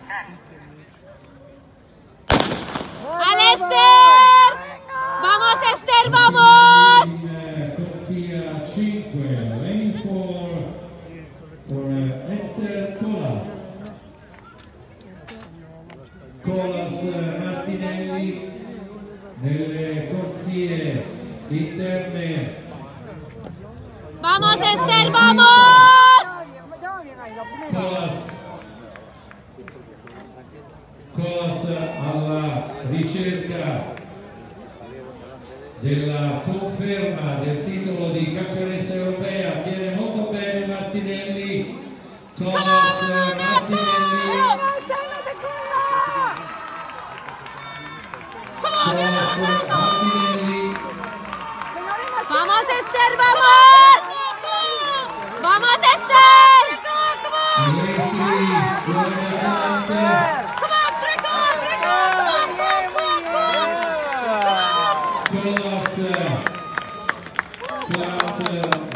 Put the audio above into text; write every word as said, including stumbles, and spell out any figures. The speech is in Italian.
¡Al Esther! ¡Vamos, Esther, vamos! Corsia cinque, lane for, for uh, Esther Colas. Colas Martinelli nelle corsie interne. ¡Vamos, Esther, vamos! Colas. Colas alla ricerca della conferma del titolo di campionessa europea. Tiene molto bene Martinelli. Colas Martinelli. Colas Martinelli. ¡Vamos, Esther, vamos! ¡Vamos, Esther! Colas, Cloud,